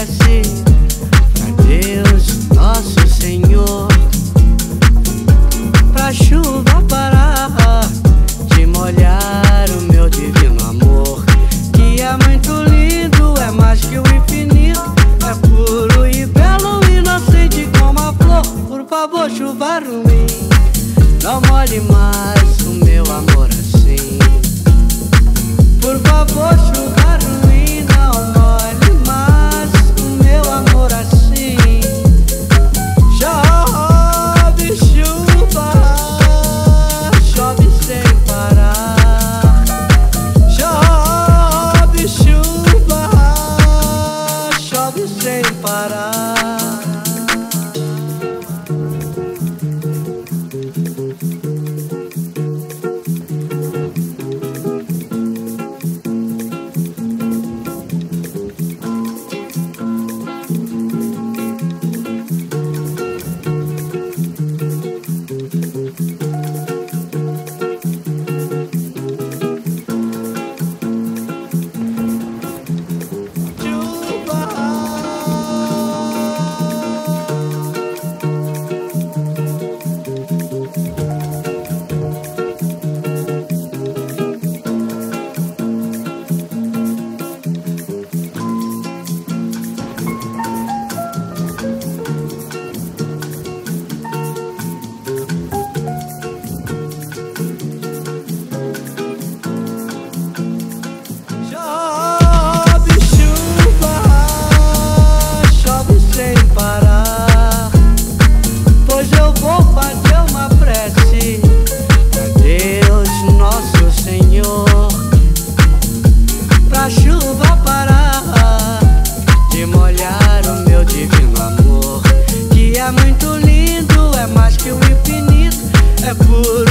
prece pra Deus, nosso Senhor, pra chuva parar de molhar o meu divino amor, que é muito lindo, é mais que o infinito, é puro e belo, inocente como a flor. Por favor, chuva ruim, não molhe mais o meu amor assim. Por favor, chuva ruim, não molhe mais o meu amor assim. Chove chuva, chove sem parar. Chove chuva, chove sem parar. Pra chuva parar de molhar o meu divino amor, que é muito lindo, é mais que o infinito, é puro